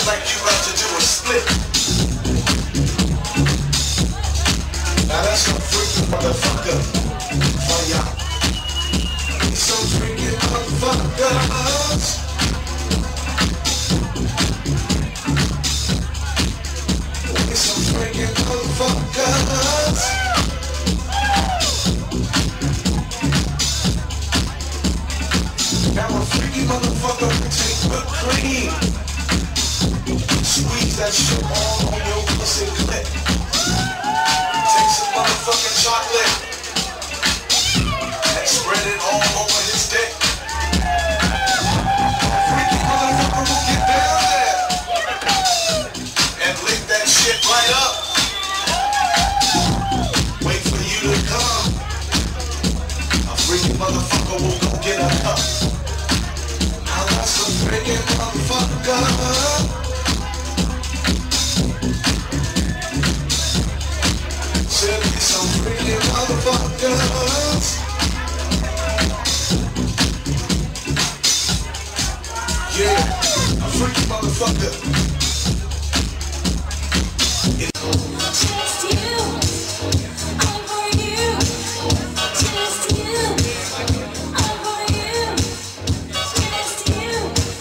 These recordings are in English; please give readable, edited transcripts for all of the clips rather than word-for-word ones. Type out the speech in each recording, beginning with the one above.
like you about to do a split. Now that's a freaky motherfucker for y'all. Some freaky motherfuckers. Some freaky motherfuckers. Now a freaky motherfucker can take whipped cream, squeeze that shit all on your pussy clit. Take some motherfucking chocolate and spread it all over his dick. A freaky motherfucker will get down there and lick that shit right up. Wait for you to come. A freaky motherfucker will go get a cup. Now that's a freaky motherfucker. Said be some freaky motherfuckers. Yeah, a freaky motherfucker. Just you, all for you. Just you, all for you. Just you.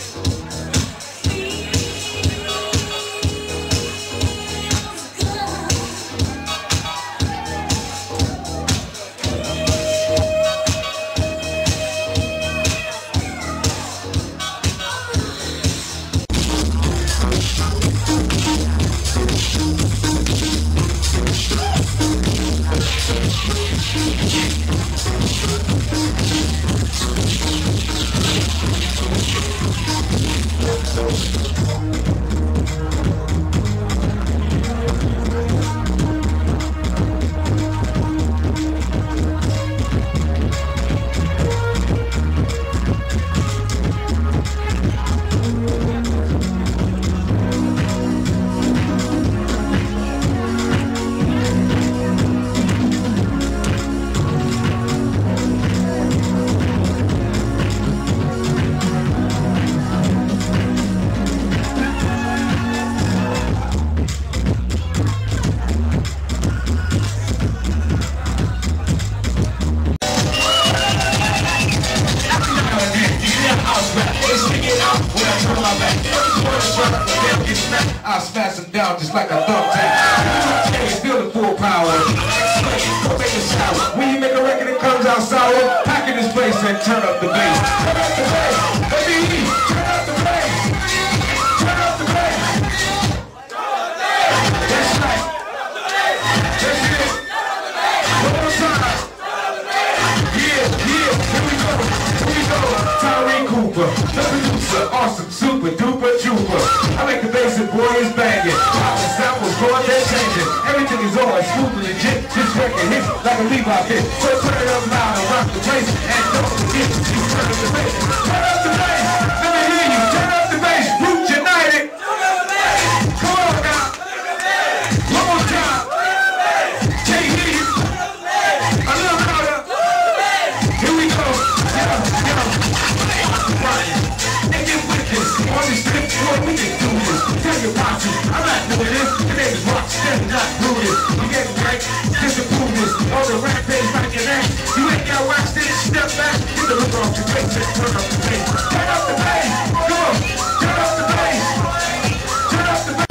I'll smash them down just like a thumbtack. Feel the full power. Go make a shower. When you make a record that comes out sour, pack in this place and turn up the bass. Turn up the bass. Baby, turn up the bass. Turn up the bass. That's right. That's it. One more time. Yeah. Here we go. TYREE Cooper, the producer, awesome, super duper trooper. I make the bass and boy is banging. Pop the samples, going they're changing. Everything is on, smooth and legit. This record hits like a Levi hit. So turn it up loud and rock the place. And don't forget, you turn up the bass. Turn up the bass. Let me hear you. Turn up the bass. Roots united. Come on now. One more time. Can't hear you. A little louder. Here we go. And get with this. On this trip, boy, we can do this. Tell you about you. I'm not doing this. Your name is Rock, Step, not doing this. You get right, disapprove this. On the rampage like an ass. You ain't got wax this. Step back. Get the hook off your face and turn up the bass. Turn up the bass. Come on. Turn up the bass. Turn up the bass.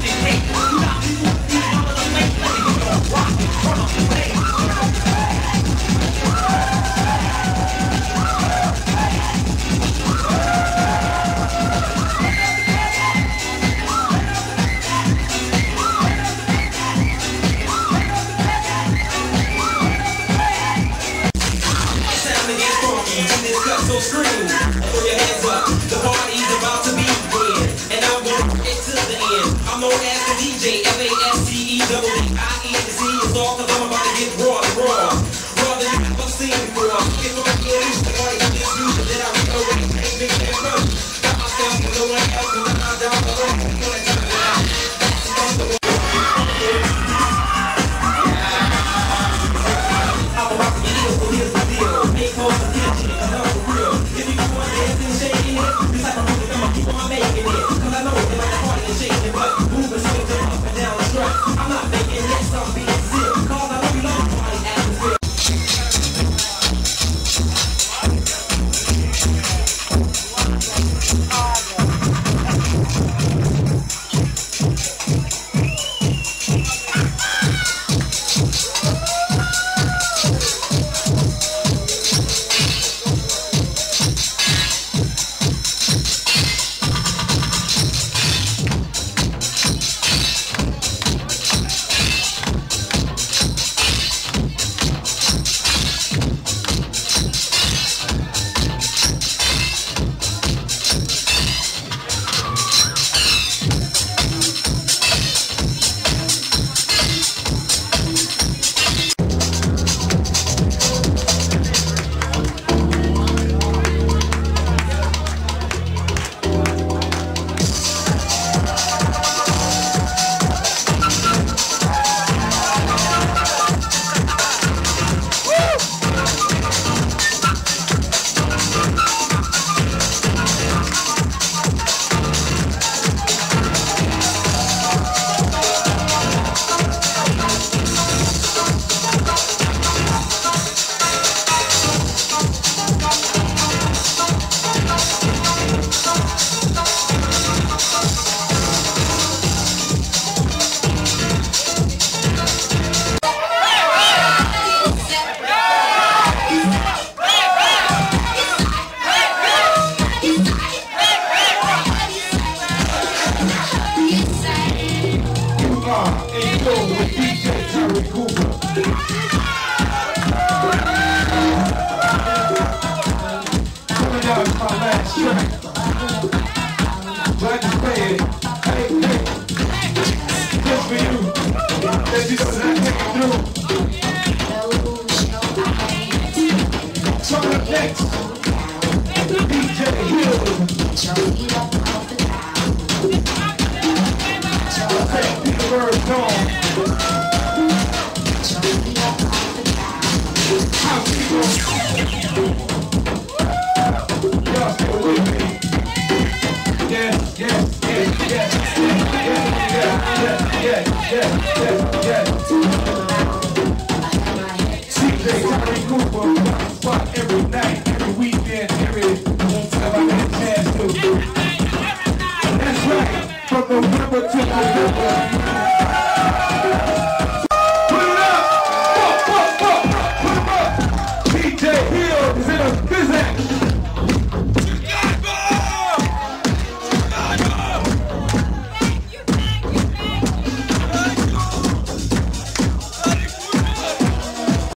So scream, throw your hands up, the party's about to begin, and I'm gonna get to the end. I'm known as the DJ, FASTEDDIENC, it's all cause I'm about to get raw, raw than you've ever seen before. Get my ears, the party I just used, and then I read already, ain't been there first. Got myself with no one else, and I'm down the road, I'm gonna turn it out. I'm about to get ill, so here's the deal. Make close attention, cause I'm for real. If you want to dance and shake it, it's like I'm gonna keep on making it. Cause I know they like the party and shaking. Cooper.